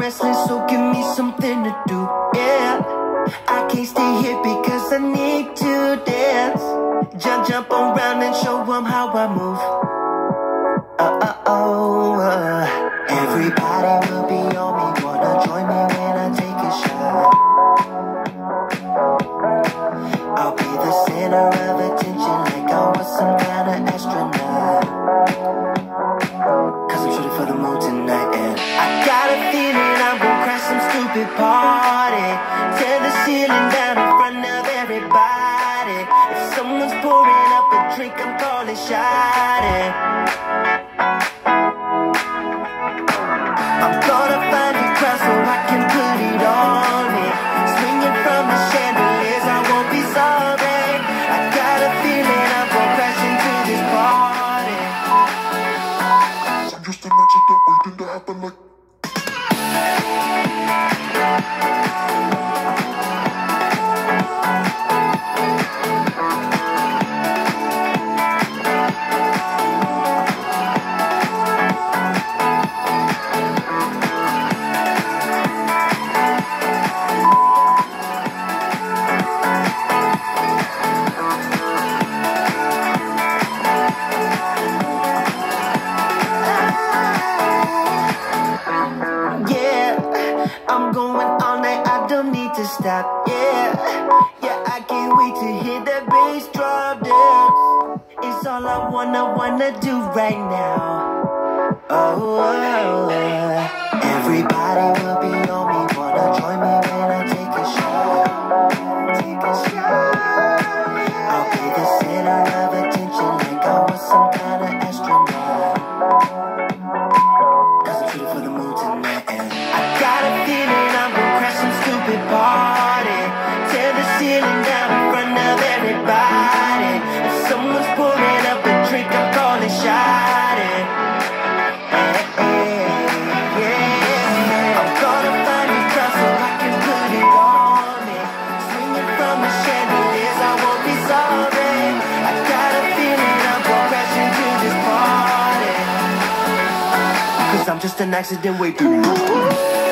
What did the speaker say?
restless, so give me something to do, yeah. I can't stay here because I need to dance. Jump around and show them how I move. Everybody will be on me, wanna join me when I take a shot. I'll be the center of attention like I was some kind of astronaut. Cause I'm shooting for the moon tonight, and I got a feeling I'm gonna crash some stupid party. Tear the ceiling down in front of everybody. If someone's pouring up a drink, I'm calling shawty. I'm gonna find a crowd so I can put it on me. Swinging from the chandeliers, I won't be sorry. I got a feeling I'm gonna crash into this party. I'm just imagining that waiting to happen like. I'm going all night, I don't need to stop, yeah. Yeah, I can't wait to hear the bass drop dance. It's all I wanna do right now. Everybody will be on me, wanna join me when I take a shot. I'll be the center of attention like I was some kind of astronaut. Cause I'm shooting for the moon tonight, and I got a feeling I'm gonna crash some stupid party. Tear the ceiling down in front of everybody. If someone's pouring up a drink, I'm calling shawty. I'm gonna find a crowd so I can put it on me. Swinging from the chandeliers, I won't be sorry. I got a feeling I'm gonna crash into this party. Cause I'm just an accident waiting.